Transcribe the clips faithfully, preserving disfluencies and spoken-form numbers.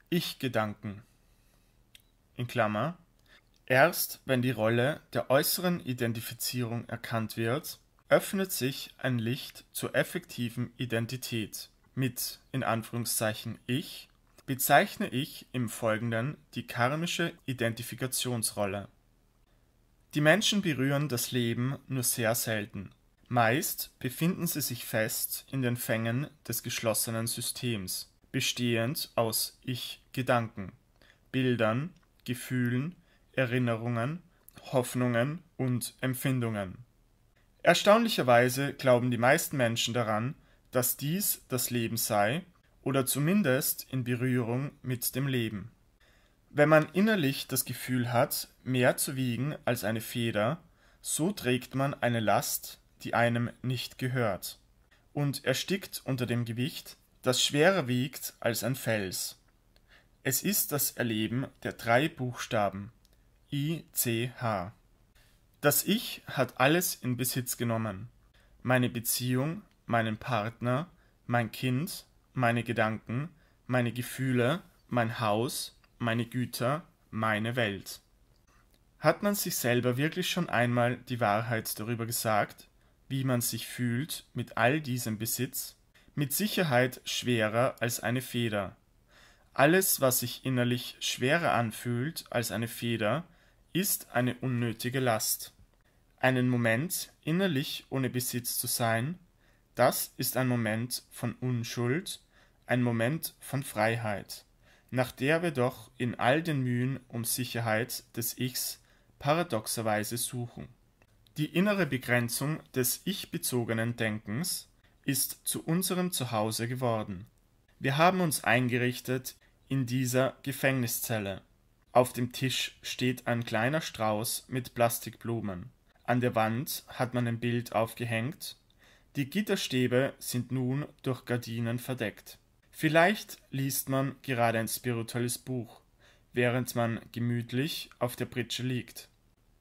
Ich-Gedanken in Klammer. Erst wenn die Rolle der äußeren Identifizierung erkannt wird, öffnet sich ein Licht zur effektiven Identität. Mit in Anführungszeichen Ich bezeichne ich im Folgenden die karmische Identifikationsrolle. Die Menschen berühren das Leben nur sehr selten. Meist befinden sie sich fest in den Fängen des geschlossenen Systems, bestehend aus Ich-Gedanken, Bildern, Gefühlen, Erinnerungen, Hoffnungen und Empfindungen. Erstaunlicherweise glauben die meisten Menschen daran, dass dies das Leben sei oder zumindest in Berührung mit dem Leben. Wenn man innerlich das Gefühl hat, mehr zu wiegen als eine Feder, so trägt man eine Last, die einem nicht gehört, und erstickt unter dem Gewicht, das schwerer wiegt als ein Fels. Es ist das Erleben der drei Buchstaben I C H. Das Ich hat alles in Besitz genommen. Meine Beziehung, meinen Partner, mein Kind, meine Gedanken, meine Gefühle, mein Haus, meine Güter, meine Welt. Hat man sich selber wirklich schon einmal die Wahrheit darüber gesagt, wie man sich fühlt mit all diesem Besitz? Mit Sicherheit schwerer als eine Feder. Alles, was sich innerlich schwerer anfühlt als eine Feder, ist eine unnötige Last. Einen Moment innerlich ohne Besitz zu sein, das ist ein Moment von Unschuld, ein Moment von Freiheit, nach der wir doch in all den Mühen um Sicherheit des Ichs paradoxerweise suchen. Die innere Begrenzung des ich-bezogenen Denkens ist zu unserem Zuhause geworden. Wir haben uns eingerichtet in dieser Gefängniszelle. Auf dem Tisch steht ein kleiner Strauß mit Plastikblumen. An der Wand hat man ein Bild aufgehängt. Die Gitterstäbe sind nun durch Gardinen verdeckt. Vielleicht liest man gerade ein spirituelles Buch, während man gemütlich auf der Pritsche liegt.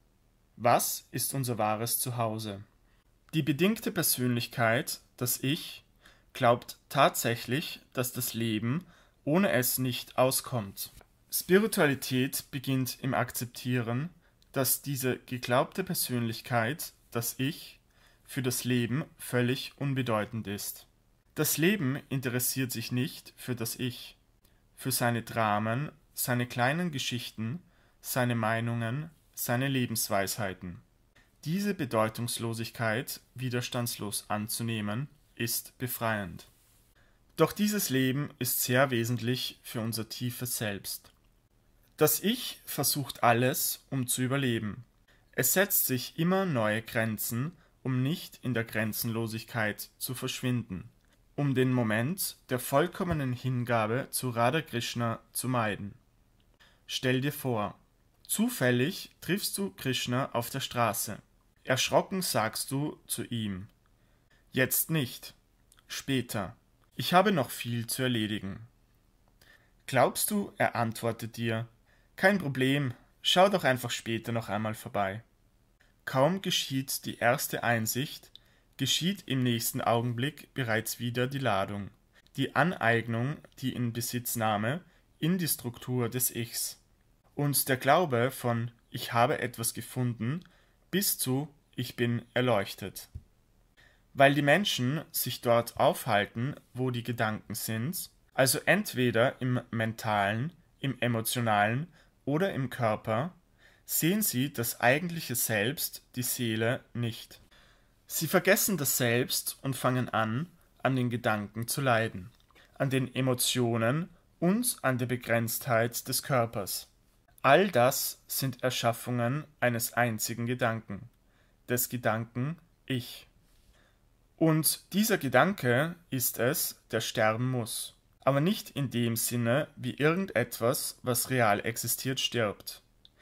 Was ist unser wahres Zuhause? Die bedingte Persönlichkeit, das Ich, glaubt tatsächlich, dass das Leben ohne es nicht auskommt. Spiritualität beginnt im Akzeptieren, dass diese geglaubte Persönlichkeit, das Ich, für das Leben völlig unbedeutend ist. Das Leben interessiert sich nicht für das Ich, für seine Dramen, seine kleinen Geschichten, seine Meinungen, seine Lebensweisheiten. Diese Bedeutungslosigkeit widerstandslos anzunehmen, ist befreiend. Doch dieses Leben ist sehr wesentlich für unser tiefes Selbst. Das Ich versucht alles, um zu überleben. Es setzt sich immer neue Grenzen, um nicht in der Grenzenlosigkeit zu verschwinden, um den Moment der vollkommenen Hingabe zu Radha Krishna zu meiden. Stell dir vor, zufällig triffst du Krishna auf der Straße. Erschrocken sagst du zu ihm: Jetzt nicht, später. Ich habe noch viel zu erledigen. Glaubst du, er antwortet dir: Kein Problem, schau doch einfach später noch einmal vorbei. Kaum geschieht die erste Einsicht, geschieht im nächsten Augenblick bereits wieder die Ladung, die Aneignung, die Inbesitznahme in die Struktur des Ichs. Und der Glaube von Ich habe etwas gefunden bis zu Ich bin erleuchtet. Weil die Menschen sich dort aufhalten, wo die Gedanken sind, also entweder im mentalen, im emotionalen oder im Körper, sehen sie das eigentliche Selbst, die Seele, nicht. Sie vergessen das Selbst und fangen an, an den Gedanken zu leiden, an den Emotionen und an der Begrenztheit des Körpers. All das sind Erschaffungen eines einzigen Gedanken, des Gedanken Ich. Und dieser Gedanke ist es, der sterben muss, aber nicht in dem Sinne, wie irgendetwas, was real existiert, stirbt.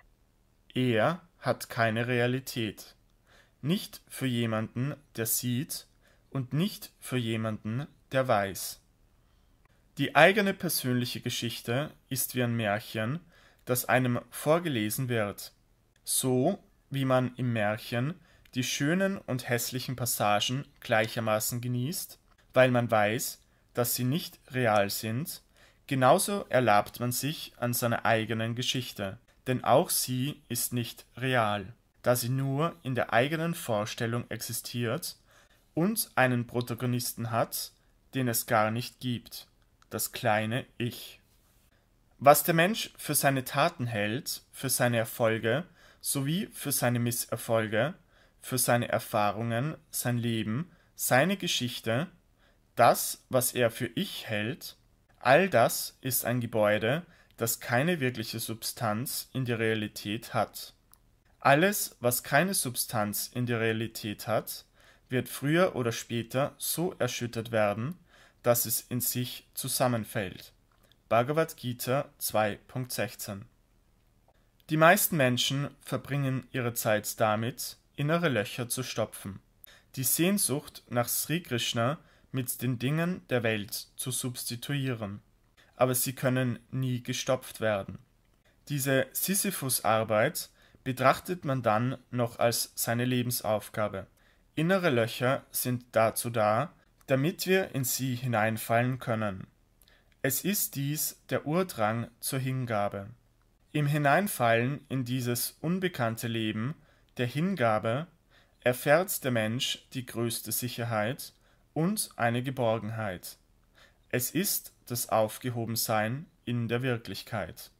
Er hat keine Realität, nicht für jemanden, der sieht, und nicht für jemanden, der weiß. Die eigene persönliche Geschichte ist wie ein Märchen, das einem vorgelesen wird, so wie man im Märchen die schönen und hässlichen Passagen gleichermaßen genießt, weil man weiß, dass sie nicht real sind, Genauso erlabt man sich an seiner eigenen Geschichte, denn auch sie ist nicht real, da sie nur in der eigenen Vorstellung existiert und einen Protagonisten hat, den es gar nicht gibt, das kleine Ich. Was der Mensch für seine Taten hält, für seine Erfolge sowie für seine Misserfolge, für seine Erfahrungen, sein Leben, seine Geschichte, das, was er für Ich hält, all das ist ein Gebäude, das keine wirkliche Substanz in der Realität hat. Alles, was keine Substanz in der Realität hat, wird früher oder später so erschüttert werden, dass es in sich zusammenfällt. Bhagavad Gita zwei Punkt sechzehn. Die meisten Menschen verbringen ihre Zeit damit, innere Löcher zu stopfen, die Sehnsucht nach Sri Krishna mit den Dingen der Welt zu substituieren, aber sie können nie gestopft werden. Diese Sisyphus-Arbeit betrachtet man dann noch als seine Lebensaufgabe. Innere Löcher sind dazu da, damit wir in sie hineinfallen können. Es ist dies der Urdrang zur Hingabe. Im Hineinfallen in dieses unbekannte Leben der Hingabe erfährt der Mensch die größte Sicherheit und eine Geborgenheit. Es ist das Aufgehobensein in der Wirklichkeit.